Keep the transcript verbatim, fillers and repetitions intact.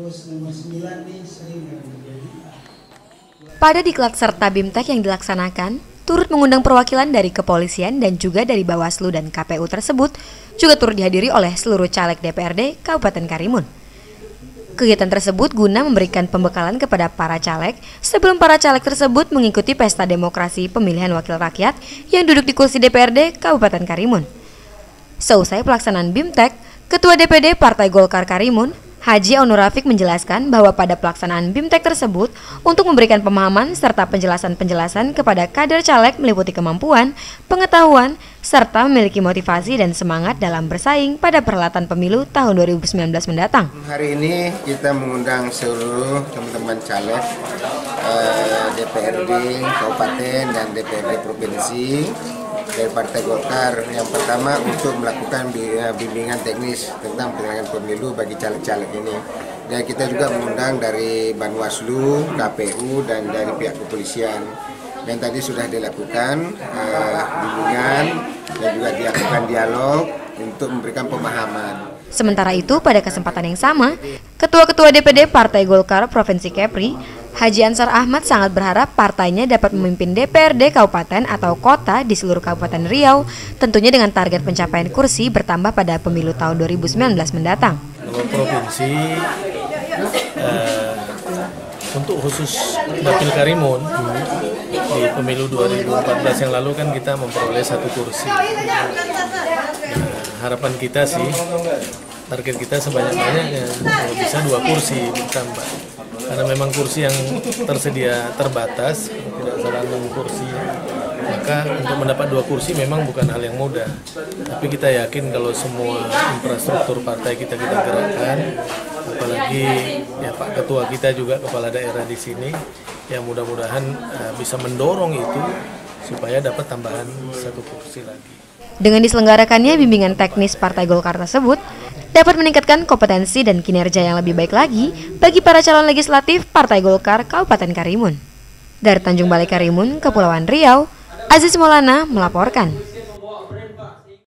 Terus nomor sembilan nih sering yang terjadi. Pada diklat serta BIMTEK yang dilaksanakan, turut mengundang perwakilan dari kepolisian dan juga dari Bawaslu dan K P U tersebut juga turut dihadiri oleh seluruh caleg D P R D Kabupaten Karimun. Kegiatan tersebut guna memberikan pembekalan kepada para caleg sebelum para caleg tersebut mengikuti pesta demokrasi pemilihan wakil rakyat yang duduk di kursi D P R D Kabupaten Karimun. Seusai pelaksanaan BIMTEK, Ketua D P D Partai Golkar Karimun, Haji Aunur Rafiq menjelaskan bahwa pada pelaksanaan BIMTEK tersebut untuk memberikan pemahaman serta penjelasan-penjelasan kepada kader caleg meliputi kemampuan, pengetahuan, serta memiliki motivasi dan semangat dalam bersaing pada perhelatan pemilu tahun dua ribu sembilan belas mendatang. Hari ini kita mengundang seluruh teman-teman caleg eh, D P R D Kabupaten dan D P R D Provinsi dari Partai Golkar, yang pertama untuk melakukan bimbingan teknis tentang penyelenggaraan pemilu bagi caleg-caleg ini. Dan kita juga mengundang dari Bawaslu, K P U, dan dari pihak kepolisian. Dan tadi sudah dilakukan eh, bimbingan dan juga dilakukan dialog untuk memberikan pemahaman. Sementara itu, pada kesempatan yang sama, Ketua-Ketua D P D Partai Golkar Provinsi Kepri, Haji Ansar Ahmad sangat berharap partainya dapat memimpin D P R D Kabupaten atau kota di seluruh Kabupaten Riau, tentunya dengan target pencapaian kursi bertambah pada pemilu tahun dua ribu sembilan belas mendatang. Kalau provinsi, eh, untuk khusus Dapil Karimun, di pemilu dua ribu empat belas yang lalu kan kita memperoleh satu kursi. Nah, harapan kita sih, target kita sebanyak-banyaknya, kalau bisa dua kursi bertambah. Karena memang kursi yang tersedia terbatas, tidak salah enam kursi, maka untuk mendapat dua kursi memang bukan hal yang mudah. Tapi kita yakin kalau semua infrastruktur partai kita kita gerakkan, apalagi ya Pak Ketua kita juga kepala daerah di sini, ya mudah-mudahan uh, bisa mendorong itu supaya dapat tambahan satu kursi lagi. Dengan diselenggarakannya bimbingan teknis Partai Golkar tersebut, dapat meningkatkan kompetensi dan kinerja yang lebih baik lagi bagi para calon legislatif Partai Golkar Kabupaten Karimun. Dari Tanjung Balai Karimun, Kepulauan Riau, Aziz Maulana melaporkan.